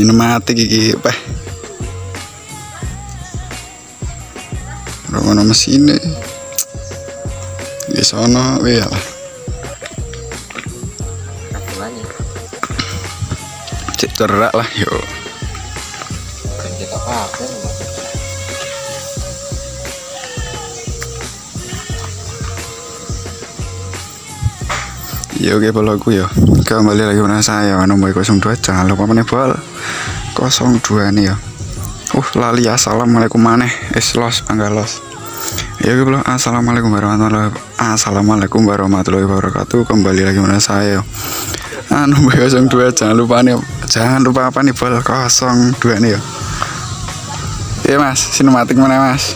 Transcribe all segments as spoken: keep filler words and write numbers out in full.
Pneumatik iki peh. Rono mesine. Wis ono wae lah. Cek cerak lah yo. Kita pakai. Ya oke bolaku ya. Kembali lagi bersama saya nomor nol dua. Jangan lupa menebal nol dua nih ya. Uh lali assalamualaikum maneh. Es los angga los. Ya oke bro. Assalamualaikum warahmatullahi Assalamualaikum warahmatullahi wabarakatuh. Kembali lagi bersama saya. Ah nomor nol dua jangan lupa nih. Jangan lupa apa nih bol nol dua nih ya. Iya mas, sinematik mana mas?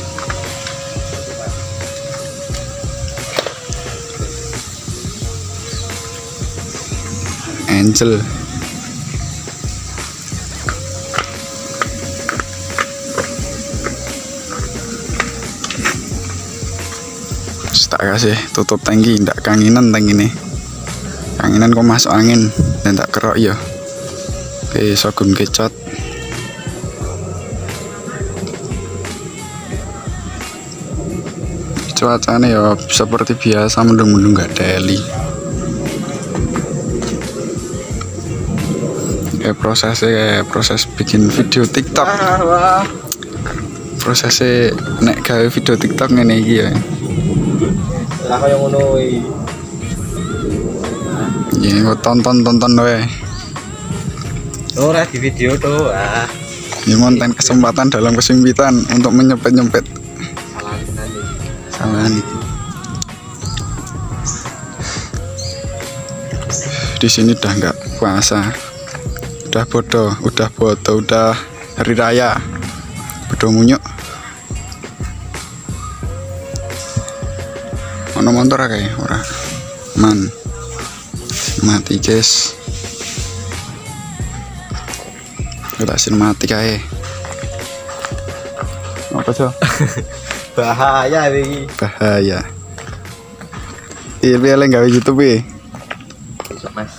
Angel tak kasih tutup tangki, ndak kanginan tangki ini kanginan kok masuk angin dan tak kerok ya. Oke sorghum kecot cuacanya ya seperti biasa mendung-mendung gak daily. Kayak prosesnya kayak proses bikin video TikTok. Prosesnya nek gawe video TikTok ngene iki ya. Lah koyo ngono iki. Ya kok tonton-tonton wae. Ora di video tuh. Ah. Ini konten kesempatan dalam kesempitan untuk menyempet-nyempet. Salah nih. Di sini udah nggak puasa. Udah bodoh, udah bodoh, udah hari raya. Bodoh munyuk. Ono motor kayak ora. Man. Mati guys. Udah sinematik ae. Apa sih? Bahaya iki. Bahaya. Iya, biar gawe YouTube e. Besok Mas.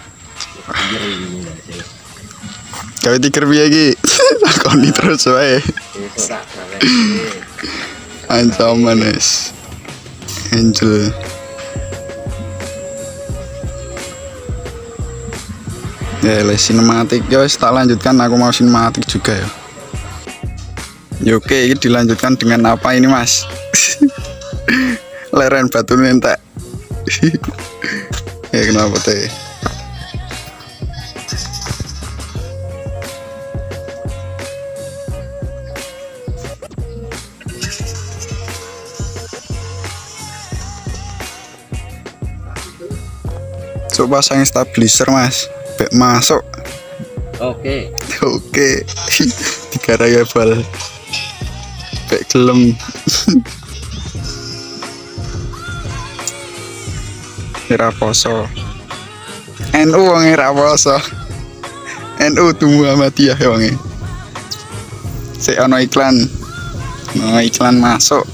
Gawe tiker piye iki? Lakoni terus wae. Ancaman es. Angel. Ya, les sinematik. Ya wis tak lanjutkan, aku mau sinematik juga ya. Ya oke, ini dilanjutkan dengan apa ini mas? Leren batu nentek. Ya kenapa teh? Coba pasang stabilizer mas, bek masuk. Oke. Oke, tiga raya bal, bek gelem. Ira poso. N U wong ira poso. N U tuh Muhammadiyah wonge. Sik ono iklan. No iklan masuk.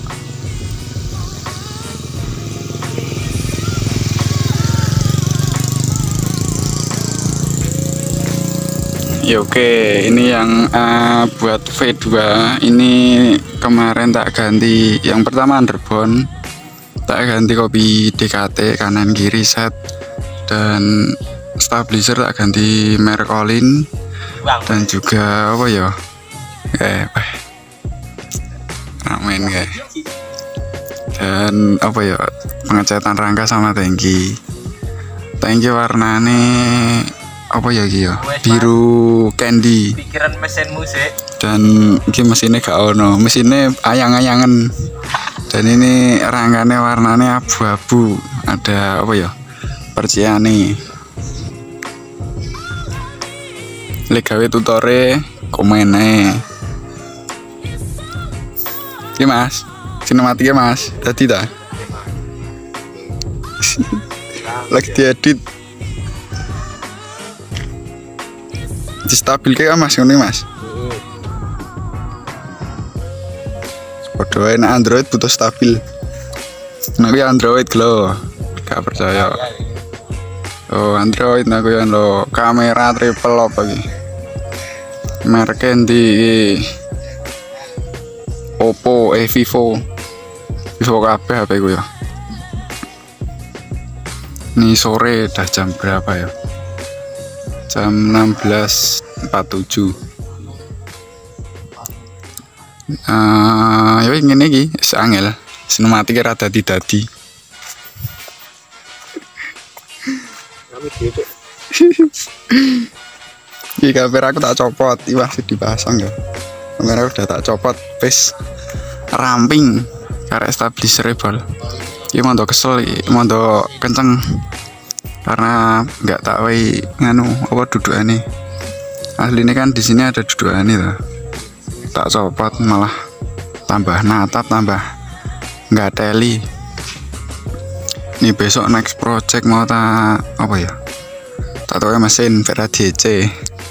Ya oke, ini yang uh, buat V dua ini kemarin tak ganti. Yang pertama underbone, tak ganti kopi D K T kanan kiri set, dan stabilizer tak ganti Mercolin, dan juga apa ya? Eh, ramen kayak. Dan apa ya? Pengecatan rangka sama tangki. Tangki warnane apa ya gitu? Biru candy. Pikiran mesin musik. Dan ini mesinnya gak ono, mesinnya ayang-ayangan. Dan ini rangkanya warnanya abu-abu. Ada apa ya? Perciane. Lek gawe tutore komene. Iki Mas, sinematiknya Mas. Tadi ta? Lagi diedit. Di stabil kayak mas ini mas. Podoin Android butuh stabil. Nabi Android lo, gak percaya. Oh Android naku yang lo kamera triple apa lagi? mereknya di Oppo, eh Vivo, Vivo K B H P ku ya. Ini sore udah jam berapa ya? Jam enam belas empat puluh tujuh. Uh, ya ini lagi, seangel, sinematik rada didadi. Ini kamera aku tak copot, ini masih dipasang ya. Kamera udah tak copot, pes ramping, karena stabilizer bal. Ini mau kesel, mau kenceng, karena nggak tak wei nganu apa dudukan nih. Asli ini kan di sini ada dudukan nih tuh. Tak copot malah tambah natap, tambah nggak teli. Ini besok next project mau tak apa ya? Tak tahu ya mesin Vera D C.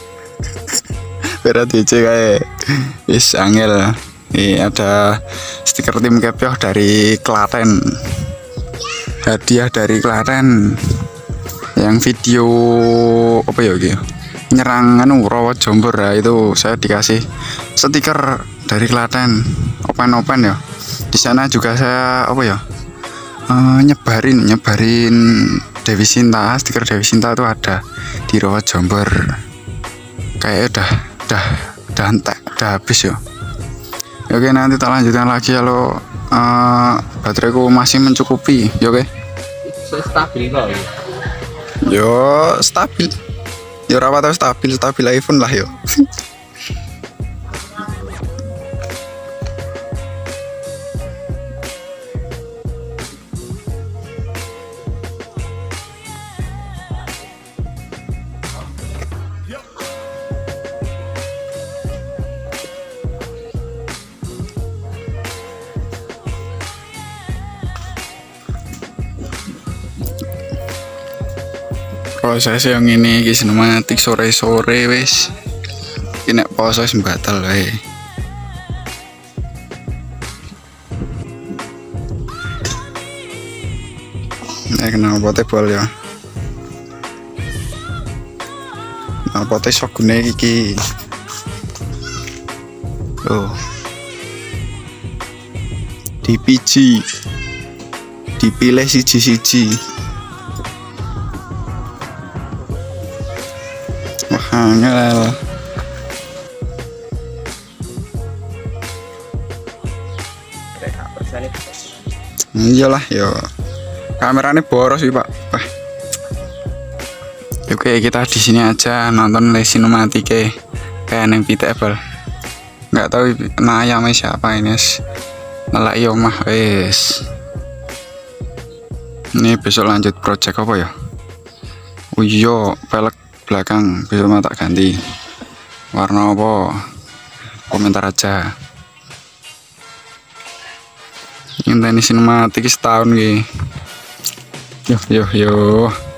Vera D C kayak is angel. Ini ada stiker tim Kepyoh dari Klaten. Hadiah dari Klaten. Yang video apa ya gitu? Nyerang anu Rawa Jombor ya, itu saya dikasih stiker dari Klaten. Open-open ya. Di sana juga saya apa ya? Uh, nyebarin nyebarin Dewi Sinta, stiker Dewi Sinta itu ada di Rawa Jombor. Kayak udah udah udah entek, udah habis ya. Oke, nanti tak lanjutkan lagi kalau uh, bateraiku masih mencukupi. Ya, oke. Stabil kok. Yo stabil. Yo ora tau stabil, stabil iPhone lah yo. Proses yang ini iki sinematik sore-sore wis. Iki nek poso wis batal wae. Nek kenapa tebal ya? Apa teh sok gune iki? Oh. Dipiji. Dipilih siji-siji. Angel. Iyalah yo. Kameranya boros sih, Pak. Wah. Oke, kita di sini aja nonton le sinematik kayak neng pitebel. Nggak tahu nayame siapa ini. Ngelak yo mah wes. Ini besok lanjut project apa ya? Oh iya, pelek belakang besok mau tak ganti warna apa, komentar aja. Ini sinematik setahun gini. Yo yo yo.